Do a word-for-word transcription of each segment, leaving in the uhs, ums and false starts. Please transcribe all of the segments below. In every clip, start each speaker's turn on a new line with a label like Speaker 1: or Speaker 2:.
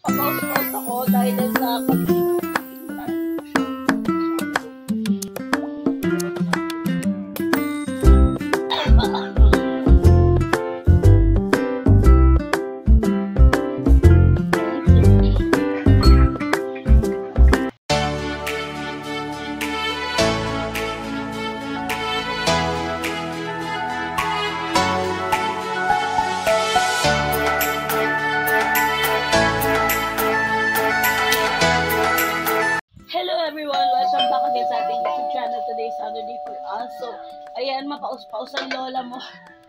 Speaker 1: Papaus-paus ako dahil sa pag So, ayan, mapaus-paus ang lola mo.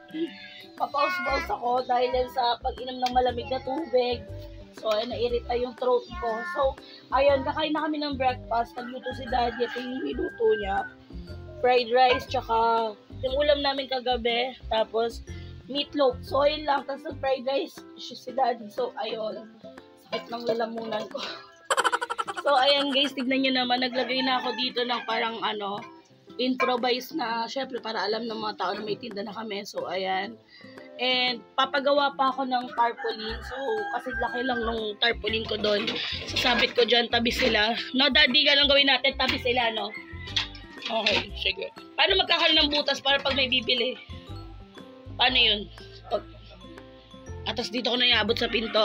Speaker 1: Papaus-paus ako dahil sa pag-inom ng malamig na tubig. So, ayan, nairita yung throat ko. So, ayan, kakain na kami ng breakfast. Nagluto si Daddy. Ito yung niluto niya. Fried rice, tsaka yung ulam namin kagabi. Tapos, meatloaf. So, ayun lang. Tapos, fried rice si Daddy. So, ayun. Sakit ng lalamunan ko. So, ayan guys, tignan nyo naman. Naglagay na ako dito ng parang ano, improvise na, syempre para alam ng mga tao na may tinda na kami. So, ayan. And, papagawa pa ako ng tarpaulin. So, kasi laki lang nung tarpaulin ko doon. Sasabit ko dyan, tabi sila. No, Daddy, ganun gawin natin, tabi sila, no? Okay, sige. Paano magkakaroon ng butas para pag may bibili? Paano yun? Pag... Atas dito ko na iabot sa pinto.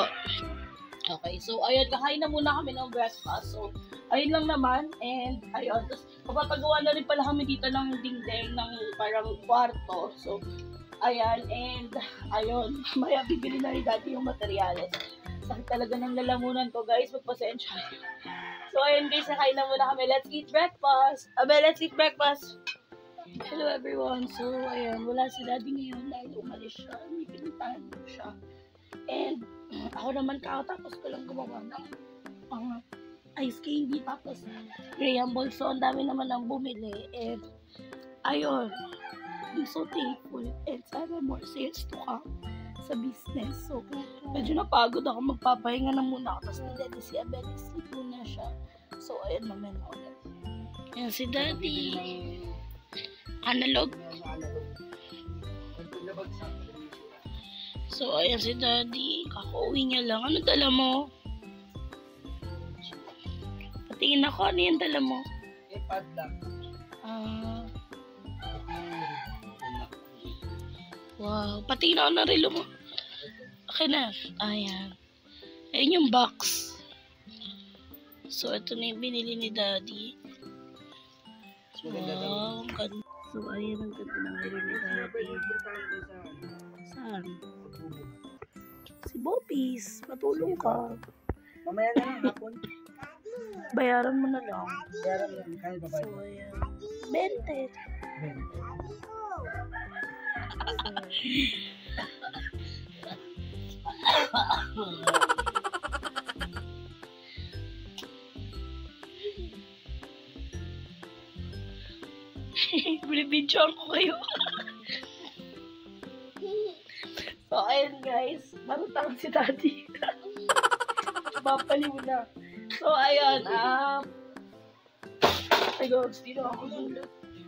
Speaker 1: Okay, so, ayun, kakain na muna kami ng breakfast. So, ayun lang naman, and ayun, tapos papapagawa na rin pala kami dito ng dingding ng parang kwarto. So, ayan, and ayun, maya bibili na ni Daddy yung materyales. Sakit talaga ng lalamunan ko, guys, magpasensya. So, ayun guys, nakain na muna kami. Let's eat breakfast. Abe, let's eat breakfast. Hello everyone. So, ayun, wala si Daddy ngayon dahil umalis siya. May pinuntahan ko siya. And, ako naman kakatapos ko lang gumawa ng uh, ice candy, tapos graham ball. So, ang dami naman ang bumili. And, ayun, I'm so thankful. And sana more sales to come sa business. So, medyo napagod ako. Magpapahinga na muna ako. Tapos, nandito si Abel, sleep muna siya. So, ayun naman ako. Ayan si Daddy. Analog. So, ayan si Daddy. Kakauwi niya lang. Ano dala mo? Patingin ako. Ano yung dala mo?
Speaker 2: iPad lang.
Speaker 1: Ah. Wow. Patingin ako ng relo mo. Okay na. Ayan. Ayan yung box. So, ito na yung binili ni Daddy. Wow. Ang ganda. So, ayan ang ganda ng relo ni Daddy. Saan? Si Bopis, matulong ka.
Speaker 2: Mamaya na lang, hapon.
Speaker 1: Bayaran mo na lang.
Speaker 2: Bayaran mo lang, kaya babayad.
Speaker 1: So, ayan. Bente.
Speaker 2: Bente.
Speaker 1: Binibidyoan ko kayo. So, ayun guys. Marutang si Daddy. Papaliw na. So, ayun. Um, ay, gods. Dito ako muna.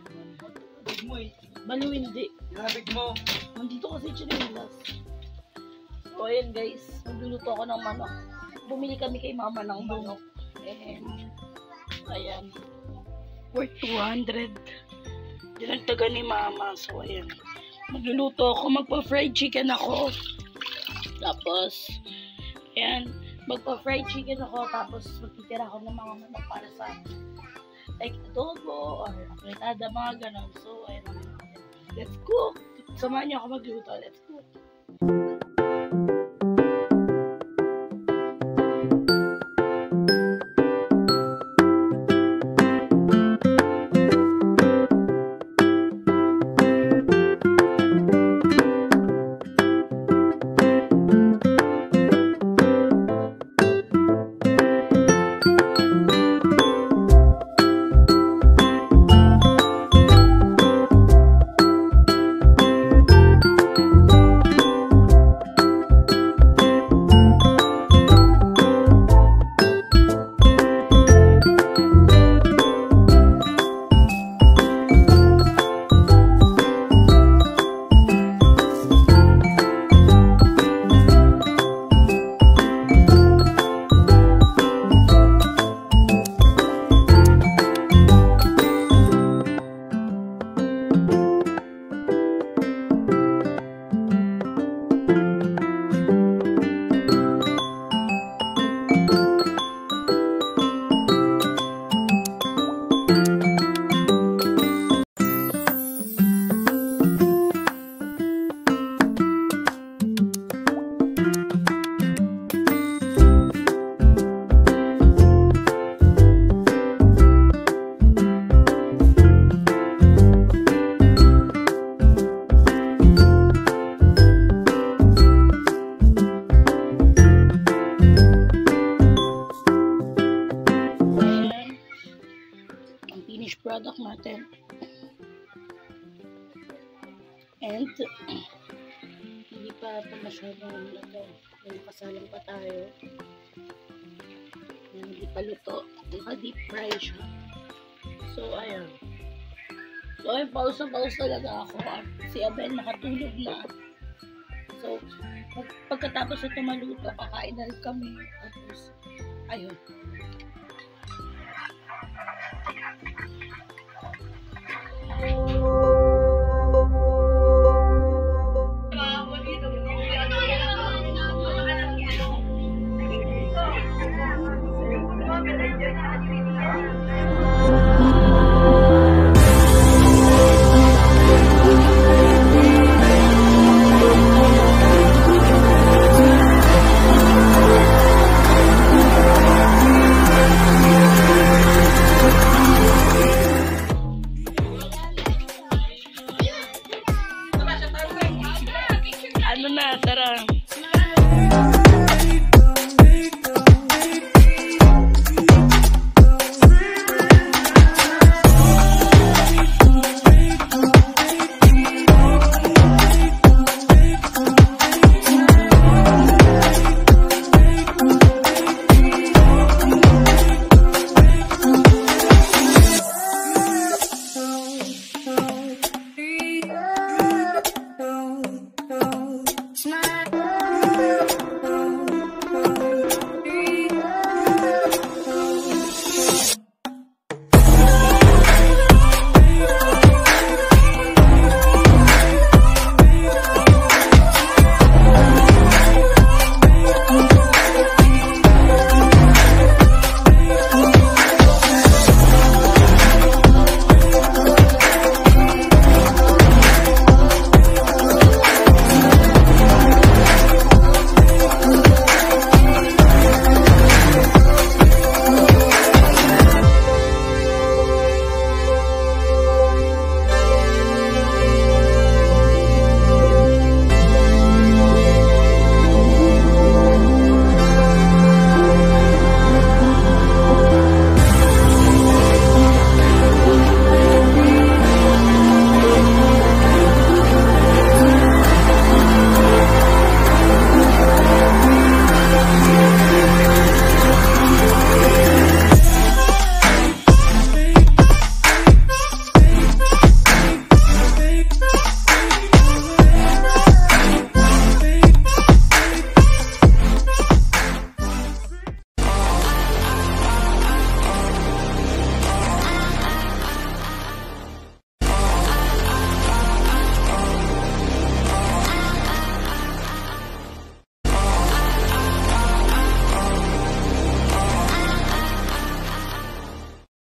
Speaker 1: Baliw hindi.
Speaker 2: Ilabig mo.
Speaker 1: Nandito kasi chinilas. So, ayun guys. Magluluto ako ng manok. Bumili kami kay mama ng manok. And, ayan. Worth two hundred. Dinagtaga ni mama. So, ayan. Magluluto ako. Magpa-fried chicken ako. Tapos, ayan. Magpa-fried chicken ako. Tapos, magtitira ako ng mga manok para sa like adobo or apretada, mga ganon. So, ayan. Let's cook. Samahan niyo ako magluto. Let's cook. product natin. And, hindi pa ito masyadong luto. May nakasalang pa tayo. Yan, hindi pa luto. Naka-deep fry siya. So, ayun. So, ayun, paus na paus talaga ako. At si Abel nakatulog na. So, pag pagkatapos ito maluto, kakain na rin kami. Tapos, ayun.